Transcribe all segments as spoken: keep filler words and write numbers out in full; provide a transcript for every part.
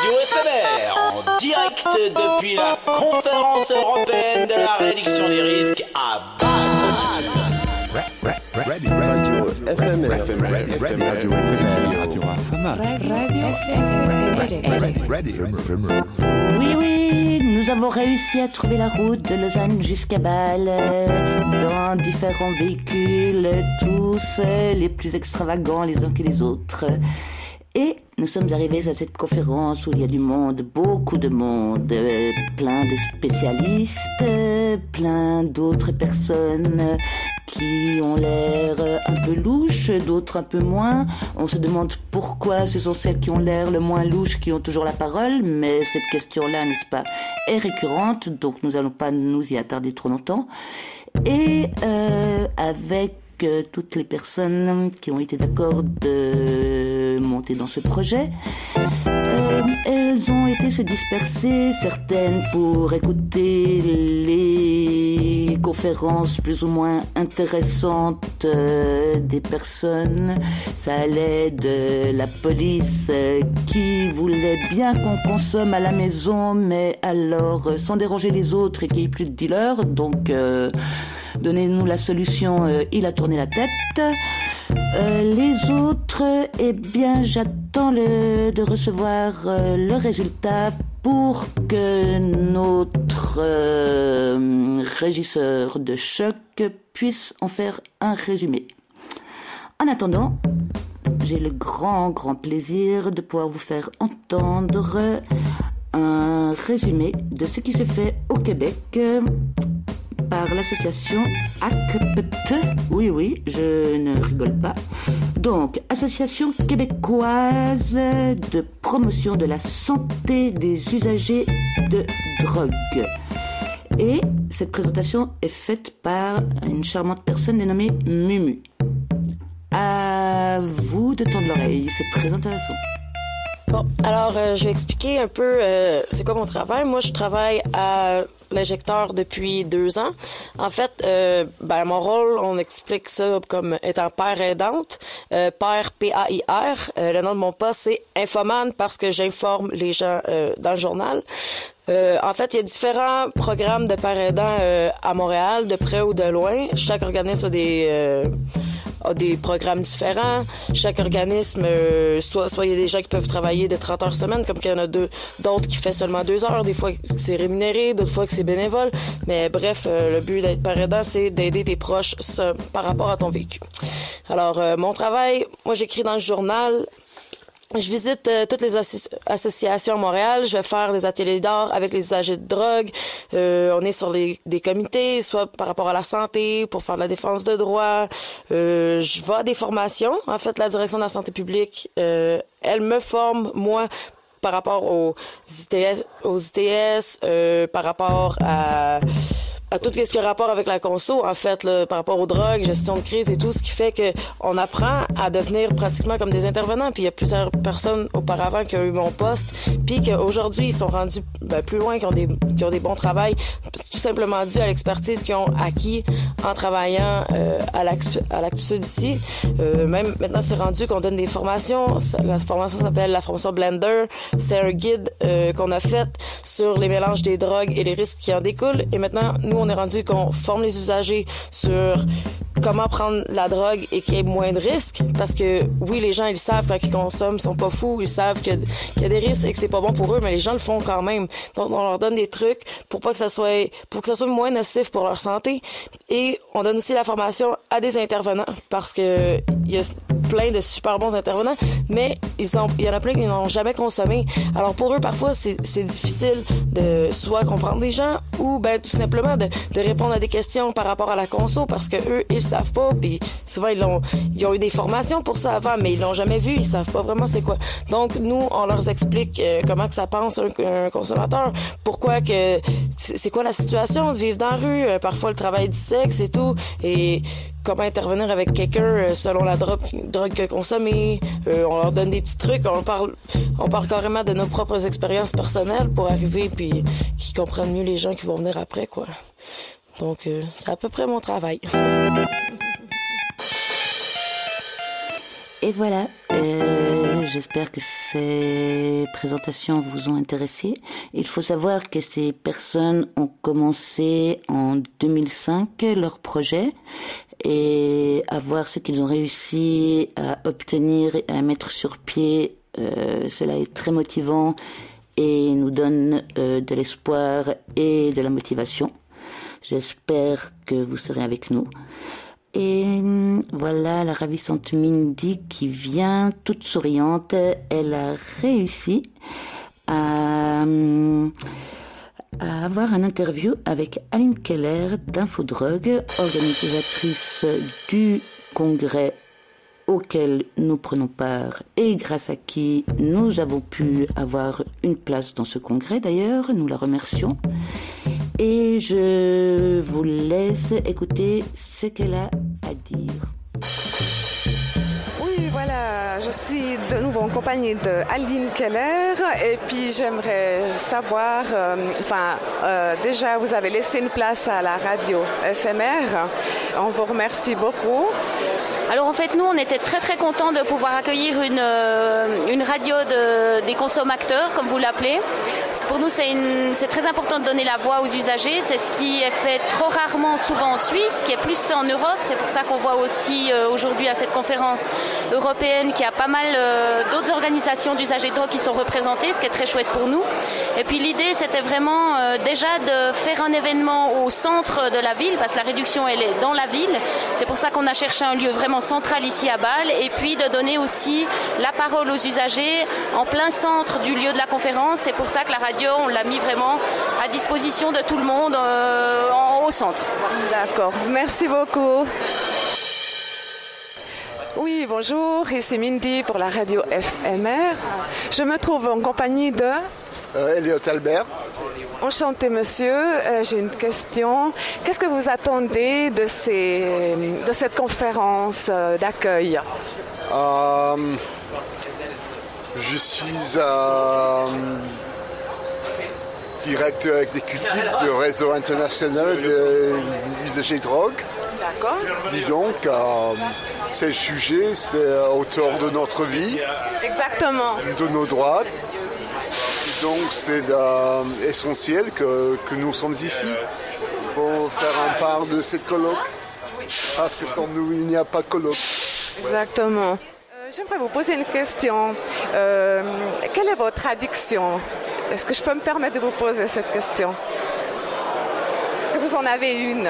Radio éphémère, en direct depuis la conférence européenne de la réduction des risques à Bâle. Radio éphémère. Radio éphémère. Oui, oui, nous avons réussi à trouver la route de Lausanne jusqu'à Bâle euh, dans différents véhicules, tous euh, les plus extravagants les uns que les autres. Et nous sommes arrivés à cette conférence où il y a du monde, beaucoup de monde, euh, plein de spécialistes, euh, plein d'autres personnes euh, qui ont l'air euh, un peu louches, d'autres un peu moins. On se demande pourquoi ce sont celles qui ont l'air le moins louches qui ont toujours la parole, mais cette question-là, n'est-ce pas, est récurrente, donc nous n'allons pas nous y attarder trop longtemps. Et euh, avec euh, toutes les personnes qui ont été d'accord de monter dans ce projet, euh, elles ont été se disperser, certaines pour écouter les conférences plus ou moins intéressantes euh, des personnes. Ça allait de la police euh, qui voulait bien qu'on consomme à la maison, mais alors euh, sans déranger les autres et qu'il n'y ait plus de dealers, donc euh, donnez-nous la solution, euh, il a tourné la tête. Euh, les autres, eh bien, j'attends le, de recevoir euh, le résultat pour que notre euh, régisseur de choc puisse en faire un résumé. En attendant, j'ai le grand, grand plaisir de pouvoir vous faire entendre un résumé de ce qui se fait au Québec euh, par l'association A C P T. Oui, oui, je ne rigole pas. Donc, Association québécoise de promotion de la santé des usagers de drogue. Et cette présentation est faite par une charmante personne dénommée Mumu. À vous de tendre l'oreille, c'est très intéressant. Bon, alors euh, je vais expliquer un peu euh, c'est quoi mon travail. Moi, je travaille à l'injecteur depuis deux ans. En fait, euh, ben mon rôle, on explique ça comme étant père aidante, euh, père P A I R. Euh, le nom de mon poste, c'est infomane parce que j'informe les gens euh, dans le journal. Euh, en fait, il y a différents programmes de père aidant euh, à Montréal, de près ou de loin. Chaque organisme a des euh, a des programmes différents. Chaque organisme, euh, soit, soit il y a des gens qui peuvent travailler de trente heures semaine, comme qu'il y en a deux, d'autres qui fait seulement deux heures. Des fois, c'est rémunéré, d'autres fois que c'est bénévole. Mais bref, euh, le but d'être père aidant, c'est d'aider tes proches ça, par rapport à ton vécu. Alors, euh, mon travail, moi, j'écris dans le journal. Je visite euh, toutes les assi- associations à Montréal. Je vais faire des ateliers d'art avec les usagers de drogue. Euh, on est sur les, des comités, soit par rapport à la santé, pour faire de la défense de droits. Euh, je vais à des formations. En fait, la direction de la santé publique, euh, elle me forme, moi, par rapport aux I T S, aux I T S euh, par rapport à... à tout ce qui a rapport avec la conso, en fait, là, par rapport aux drogues, gestion de crise et tout, ce qui fait que on apprend à devenir pratiquement comme des intervenants. Puis il y a plusieurs personnes auparavant qui ont eu mon poste, puis qu'aujourd'hui, ils sont rendus ben, plus loin, qui ont des qui ont des bons travails, tout simplement dû à l'expertise qu'ils ont acquis en travaillant euh, à l'Actu d'ici. Euh, même maintenant, c'est rendu qu'on donne des formations. La formation s'appelle la formation Blender. C'est un guide euh, qu'on a fait sur les mélanges des drogues et les risques qui en découlent. Et maintenant, nous, on est rendu qu'on forme les usagers sur comment prendre la drogue et qu'il y ait moins de risques. Parce que, oui, les gens, ils savent quand ils consomment, ils sont pas fous, ils savent que, qu'il y a des risques et que c'est pas bon pour eux, mais les gens le font quand même. Donc, on leur donne des trucs pour pas que ça soit, pour que ça soit moins nocif pour leur santé. Et on donne aussi la formation à des intervenants parce que il y a plein de super bons intervenants, mais ils sont, il y en a plein qui n'ont jamais consommé. Alors, pour eux, parfois, c'est, c'est difficile de soit comprendre les gens ou, ben, tout simplement de, de répondre à des questions par rapport à la conso parce que eux, ils savent pas, puis souvent ils ont ils ont eu des formations pour ça avant, mais ils l'ont jamais vu, ils savent pas vraiment c'est quoi. Donc nous, on leur explique euh, comment que ça pense un, un consommateur, pourquoi que c'est quoi la situation de vivre dans la rue, euh, parfois le travail du sexe et tout, et comment intervenir avec quelqu'un euh, selon la drogue drogue que consommer. Euh, on leur donne des petits trucs, on parle on parle carrément de nos propres expériences personnelles pour arriver puis qu'ils comprennent mieux les gens qui vont venir après, quoi. Donc, euh, c'est à peu près mon travail. Et voilà, euh, j'espère que ces présentations vous ont intéressé. Il faut savoir que ces personnes ont commencé en deux mille cinq leur projet et à voir ce qu'ils ont réussi à obtenir et à mettre sur pied, euh, cela est très motivant et nous donne euh, de l'espoir et de la motivation. J'espère que vous serez avec nous. Et voilà la ravissante Mindy qui vient toute souriante. Elle a réussi à, à avoir un interview avec Aline Keller d'Infodrogue, organisatrice du congrès auquel nous prenons part et grâce à qui nous avons pu avoir une place dans ce congrès d'ailleurs. Nous la remercions. Et je vous laisse écouter ce qu'elle a à dire. Oui, voilà, je suis de nouveau en compagnie de Aline Keller et puis j'aimerais savoir, euh, enfin, euh, déjà vous avez laissé une place à la radio F M R, on vous remercie beaucoup. Alors en fait, nous, on était très très contents de pouvoir accueillir une, euh, une radio de, des consommateurs, comme vous l'appelez. Parce que pour nous, c'est, une, c'est très important de donner la voix aux usagers. C'est ce qui est fait trop rarement, souvent en Suisse, qui est plus fait en Europe. C'est pour ça qu'on voit aussi euh, aujourd'hui à cette conférence européenne qu'il y a pas mal euh, d'autres organisations d'usagers de drogue qui sont représentées, ce qui est très chouette pour nous. Et puis l'idée, c'était vraiment euh, déjà de faire un événement au centre de la ville, parce que la réduction, elle est dans la ville. C'est pour ça qu'on a cherché un lieu vraiment central ici à Bâle, et puis de donner aussi la parole aux usagers en plein centre du lieu de la conférence. C'est pour ça que la radio, on l'a mis vraiment à disposition de tout le monde euh, en, au centre. D'accord, merci beaucoup. Oui, bonjour, ici Mindy pour la radio F M R. Je me trouve en compagnie de... Euh, Elliot Albert. Enchanté monsieur, euh, j'ai une question. Qu'est-ce que vous attendez de, ces, de cette conférence euh, d'accueil? euh, Je suis euh, directeur exécutif du réseau international des usagers de drogue. D'accord. Dis donc, euh, c'est le sujet, c'est autour de notre vie. Exactement. De nos droits. Donc c'est euh, essentiel que, que nous sommes ici pour faire un part de cette colloque. Parce que sans nous, il n'y a pas de colloque. Exactement. Euh, j'aimerais vous poser une question. Euh, quelle est votre addiction? Est-ce que je peux me permettre de vous poser cette question? Est-ce que vous en avez une?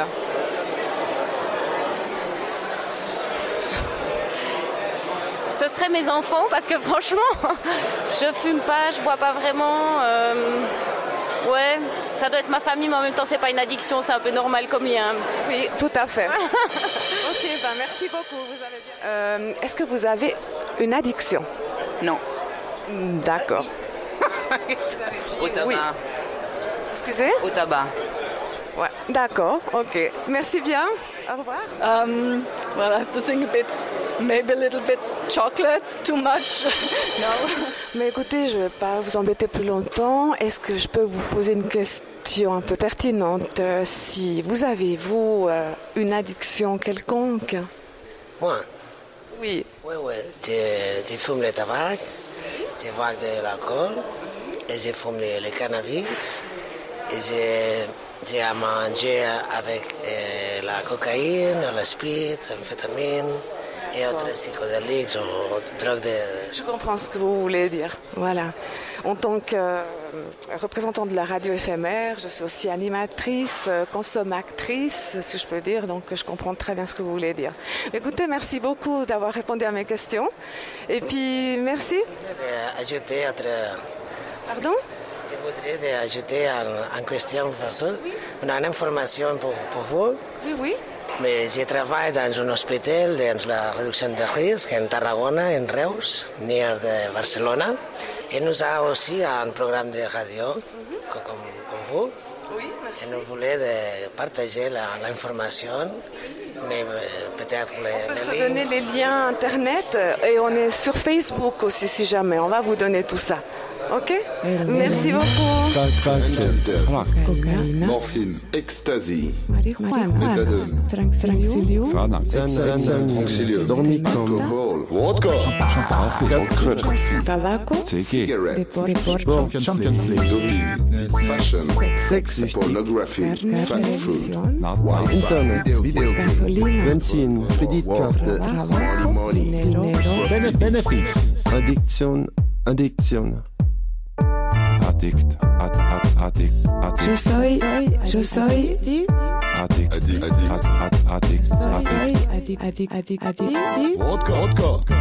Ce seraient mes enfants, parce que franchement, je fume pas, je bois pas vraiment. Euh, ouais, ça doit être ma famille, mais en même temps, c'est pas une addiction, c'est un peu normal comme lien. Oui, tout à fait. Ok, ben merci beaucoup. Vous avez bien... euh, est-ce que vous avez une addiction? Non. D'accord. Au tabac. Oui. Excusez? Au tabac. Ouais, d'accord, ok. Merci bien. Au revoir. Um, well, I have to think a bit, maybe a little bit chocolate, too much. No. Mais écoutez, je ne vais pas vous embêter plus longtemps. Est-ce que je peux vous poser une question un peu pertinente? Si vous avez, vous, euh, une addiction quelconque? Moi? Oui. Oui, oui. Je, je fume le tabac, je bois de l'alcool, et je fume le, le cannabis, et je... J'ai à manger avec euh, la cocaïne, la speed, l'amphétamine et autres psychédéliques ou drogues de... Je comprends ce que vous voulez dire. Voilà. En tant que euh, représentant de la radio F M R, je suis aussi animatrice, euh, consommatrice, si je peux dire, donc je comprends très bien ce que vous voulez dire. Écoutez, merci beaucoup d'avoir répondu à mes questions. Et puis, merci. Ajouter autre... Pardon? Je voudrais ajouter en, en question une information pour, pour vous. Oui, oui. Mais je travaille dans un hôpital dans la réduction de risque en Tarragona, en Reus, near de Barcelona. Et nous avons aussi un programme de radio mm-hmm. comme, comme vous. Oui, merci. Et nous voulons de partager l'information, mais peut-être les, on peut les se lignes. donner les liens internet et on est sur Facebook aussi si jamais. On va vous donner tout ça. Ok. Merci beaucoup. Cocaïna, morphine, ecstasy, méthadone, Tranxilium, alcohol, vodka, tabaco, cigarette, sport, Champions League, doping, fashion, sex, pornography, fast food, internet, video, benzine, kreditkarte, money, benefits, addiction, addiction. Addict, ad, ad, addict, addict. Je soy, je soy Addict, addict, addict, addict, addict, addict, addict, addict, vodka, vodka,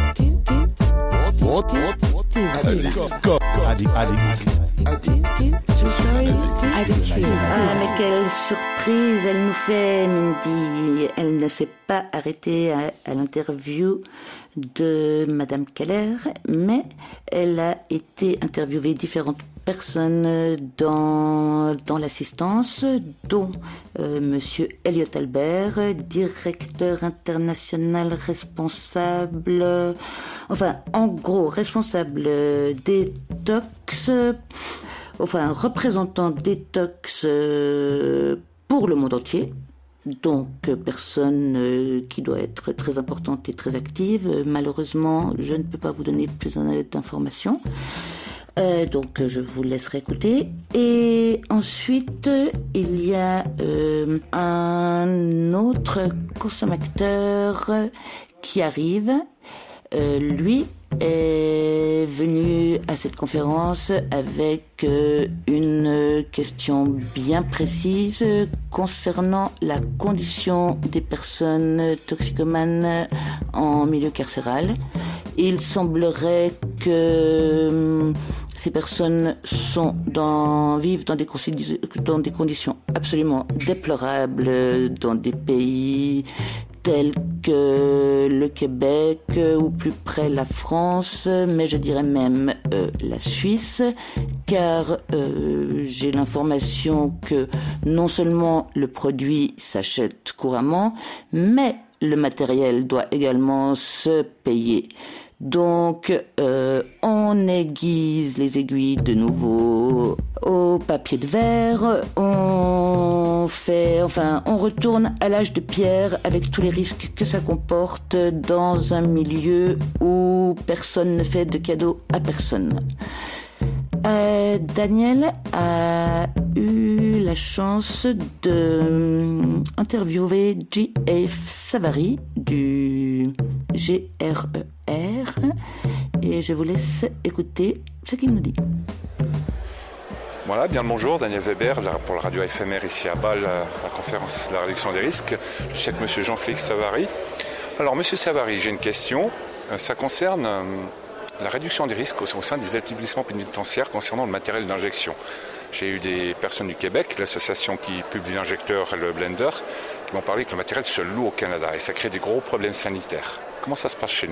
addict, addict, je soy addict. Ah, mais quelle surprise elle nous fait, Mindy. Elle ne s'est pas arrêtée à, à l'interview de Madame Keller, mais elle a été interviewée différentes personnes dans, dans l'assistance, dont euh, Monsieur Elliot Albert, directeur international responsable, enfin, en gros, responsable des Tox, enfin, représentant des Tox pour le monde entier. Donc, personne euh, qui doit être très importante et très active. Malheureusement, je ne peux pas vous donner plus d'informations. Euh, donc, je vous laisserai écouter. Et ensuite, il y a euh, un autre consommateur qui arrive. Euh, lui est venu à cette conférence avec euh, une question bien précise concernant la condition des personnes toxicomanes en milieu carcéral. Il semblerait que euh, ces personnes sont dans, vivent dans des, dans des conditions absolument déplorables dans des pays tels que le Québec ou plus près la France, mais je dirais même euh, la Suisse, car euh, j'ai l'information que non seulement le produit s'achète couramment, mais le matériel doit également se payer. Donc, euh, on aiguise les aiguilles de nouveau au papier de verre, on fait, enfin, on retourne à l'âge de pierre avec tous les risques que ça comporte dans un milieu où personne ne fait de cadeaux à personne. Euh, Daniel a eu la chance de euh, interviewer J F Savary du G R E R et je vous laisse écouter ce qu'il nous dit. Voilà, bien le bonjour, Daniel Weber pour la radio F M R ici à Bâle, la conférence de la réduction des risques. Je suis avec monsieur Jean-Félix Savary. Alors monsieur Savary, j'ai une question, ça concerne la réduction des risques au sein des établissements pénitentiaires concernant le matériel d'injection. J'ai eu des personnes du Québec, l'association qui publie l'injecteur et le blender, qui m'ont parlé que le matériel se loue au Canada et ça crée des gros problèmes sanitaires. Comment ça se passe chez nous ?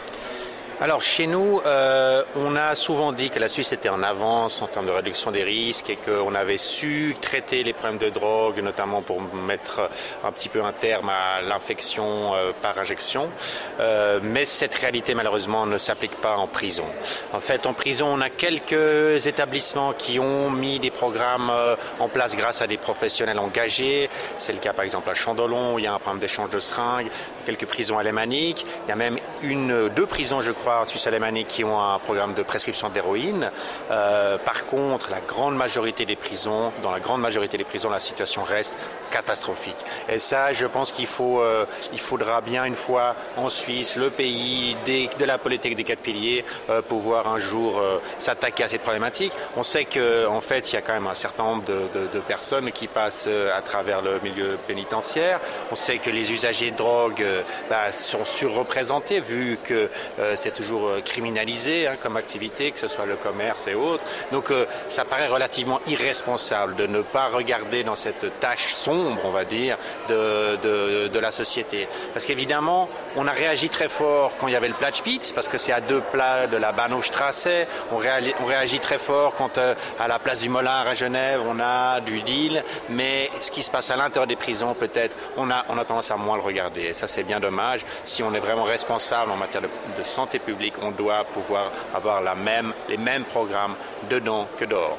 Alors chez nous, euh, on a souvent dit que la Suisse était en avance en termes de réduction des risques et qu'on avait su traiter les problèmes de drogue, notamment pour mettre un petit peu un terme à l'infection euh, par injection. Euh, mais cette réalité malheureusement ne s'applique pas en prison. En fait, en prison, on a quelques établissements qui ont mis des programmes euh, en place grâce à des professionnels engagés. C'est le cas par exemple à Chandolon où il y a un programme d'échange de seringues, quelques prisons alémaniques. Il y a même une, deux prisons, je crois, en Suisse alémanique qui ont un programme de prescription d'héroïne. Euh, par contre, la grande majorité des prisons, dans la grande majorité des prisons, la situation reste catastrophique. Et ça, je pense qu'il faut, euh, il faudra bien une fois en Suisse, le pays des, de la politique des quatre piliers, euh, pouvoir un jour euh, s'attaquer à cette problématique. On sait qu'en en fait, il y a quand même un certain nombre de, de, de personnes qui passent euh, à travers le milieu pénitentiaire. On sait que les usagers de drogue euh, bah, sont surreprésentés vu que euh, c'est toujours criminalisé hein, comme activité, que ce soit le commerce et autres. Donc euh, ça paraît relativement irresponsable de ne pas regarder dans cette tâche sombre, on va dire, de, de, de la société. Parce qu'évidemment, on a réagi très fort quand il y avait le Platspitz, parce que c'est à deux pas de la Bahnhofstrasse. On, réagi, on réagit très fort quand euh, à la place du Mollin à Genève, on a du deal. Mais ce qui se passe à l'intérieur des prisons, peut-être, on a, on a tendance à moins le regarder. Et ça, c'est bien dommage. Si on est vraiment responsable en matière de, de santé publique, public, on doit pouvoir avoir la même, les mêmes programmes dedans que dehors.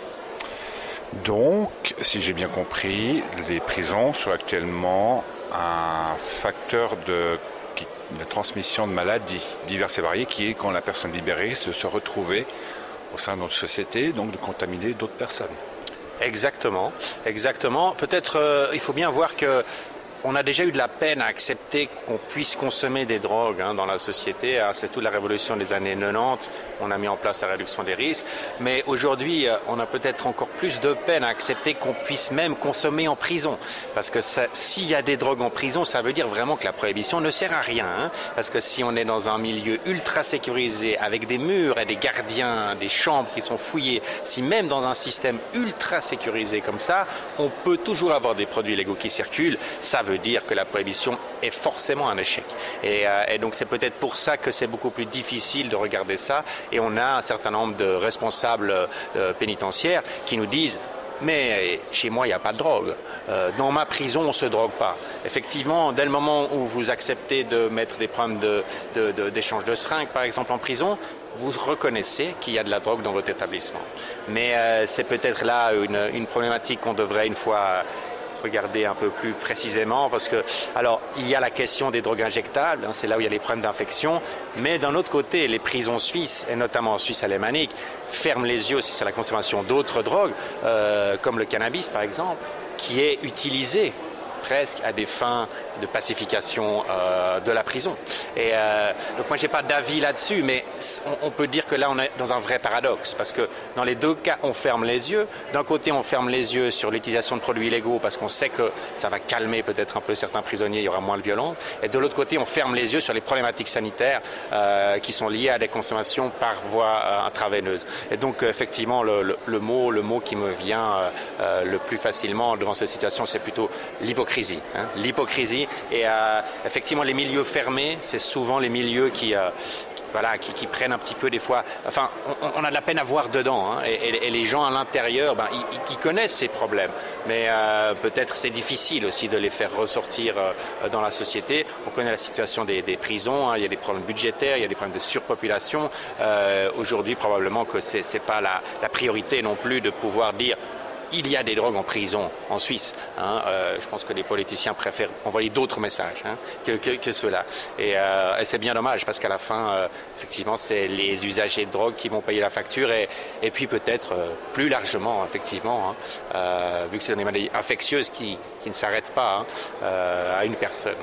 Donc, si j'ai bien compris, les prisons sont actuellement un facteur de, de transmission de maladies diverses et variées qui est quand la personne libérée de se retrouver au sein de notre société, donc de contaminer d'autres personnes. Exactement, exactement. Peut-être euh, il faut bien voir que on a déjà eu de la peine à accepter qu'on puisse consommer des drogues hein, dans la société. Hein, c'est toute la révolution des années quatre-vingt-dix. On a mis en place la réduction des risques. Mais aujourd'hui, on a peut-être encore plus de peine à accepter qu'on puisse même consommer en prison. Parce que ça, s'il y a des drogues en prison, ça veut dire vraiment que la prohibition ne sert à rien. Hein, parce que si on est dans un milieu ultra sécurisé, avec des murs et des gardiens, des chambres qui sont fouillées, si même dans un système ultra sécurisé comme ça, on peut toujours avoir des produits illégaux qui circulent, ça veut dire que la prohibition est forcément un échec. Et, euh, et donc c'est peut-être pour ça que c'est beaucoup plus difficile de regarder ça. Et on a un certain nombre de responsables euh, pénitentiaires qui nous disent mais chez moi, il n'y a pas de drogue. Euh, dans ma prison, on ne se drogue pas. Effectivement, dès le moment où vous acceptez de mettre des problèmes de, de, de, d'échange de seringues, par exemple, en prison, vous reconnaissez qu'il y a de la drogue dans votre établissement. Mais euh, c'est peut-être là une, une problématique qu'on devrait une fois regarder un peu plus précisément parce que, alors, il y a la question des drogues injectables, hein, c'est là où il y a les problèmes d'infection, mais d'un autre côté, les prisons suisses, et notamment en Suisse alémanique, ferment les yeux aussi sur la consommation d'autres drogues, euh, comme le cannabis par exemple, qui est utilisé presque à des fins de pacification euh, de la prison. Et euh, donc moi, j'ai pas d'avis là-dessus, mais on, on peut dire que là, on est dans un vrai paradoxe, parce que dans les deux cas, on ferme les yeux. D'un côté, on ferme les yeux sur l'utilisation de produits illégaux, parce qu'on sait que ça va calmer peut-être un peu certains prisonniers, il y aura moins de violence. Et de l'autre côté, on ferme les yeux sur les problématiques sanitaires euh, qui sont liées à des consommations par voie euh, intraveineuse. Et donc, effectivement, le, le, le, mot, le mot qui me vient euh, le plus facilement devant cette situation, c'est plutôt l'hypocrisie. Hein, l'hypocrisie et euh, effectivement les milieux fermés, c'est souvent les milieux qui, euh, qui, voilà, qui, qui prennent un petit peu des fois, enfin on, on a de la peine à voir dedans hein, et, et, et les gens à l'intérieur, ben, ils, ils connaissent ces problèmes, mais euh, peut-être c'est difficile aussi de les faire ressortir euh, dans la société. On connaît la situation des, des prisons, hein, il y a des problèmes budgétaires, il y a des problèmes de surpopulation. Euh, aujourd'hui probablement que c'est, c'est pas la, la priorité non plus de pouvoir dire il y a des drogues en prison en Suisse. Hein, euh, je pense que les politiciens préfèrent envoyer d'autres messages hein, que, que, que ceux-là. Et, euh, et c'est bien dommage parce qu'à la fin, euh, effectivement, c'est les usagers de drogue qui vont payer la facture et, et puis peut-être euh, plus largement, effectivement, hein, euh, vu que c'est des maladies infectieuses qui, qui ne s'arrêtent pas hein, euh, à une personne.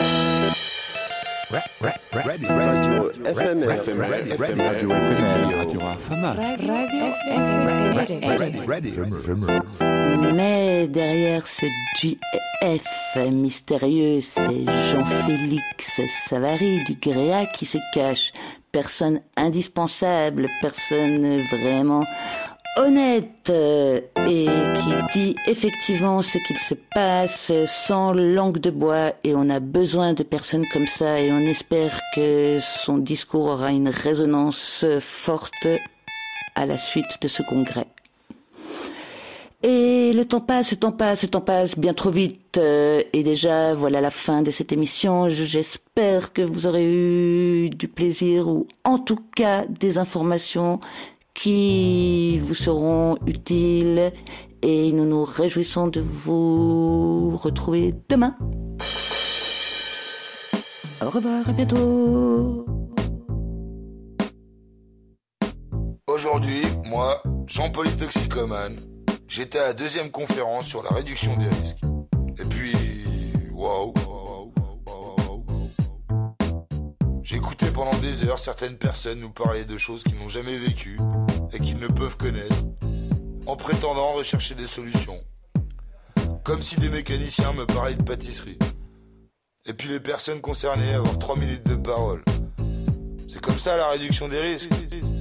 Radio F M R, Radio F M R, Radio F M R. Mais derrière ce J F mystérieux, c'est Jean-Félix Savary du Gréa qui se cache. Personne indispensable, personne vraiment honnête euh, et qui dit effectivement ce qu'il se passe sans langue de bois, et on a besoin de personnes comme ça et on espère que son discours aura une résonance forte à la suite de ce congrès. Et le temps passe, le temps passe, le temps passe bien trop vite. Euh, et déjà, voilà la fin de cette émission. Je, j'espère que vous aurez eu du plaisir ou en tout cas des informations qui vous seront utiles. Et nous nous réjouissons de vous retrouver demain. Au revoir, à bientôt. Aujourd'hui, moi, Jean-Paul toxicomane, j'étais à la deuxième conférence sur la réduction des risques. Et puis, waouh, j'écoutais pendant des heures certaines personnes nous parler de choses qu'ils n'ont jamais vécues et qu'ils ne peuvent connaître, en prétendant rechercher des solutions. Comme si des mécaniciens me parlaient de pâtisserie. Et puis les personnes concernées avoir trois minutes de parole. C'est comme ça la réduction des risques.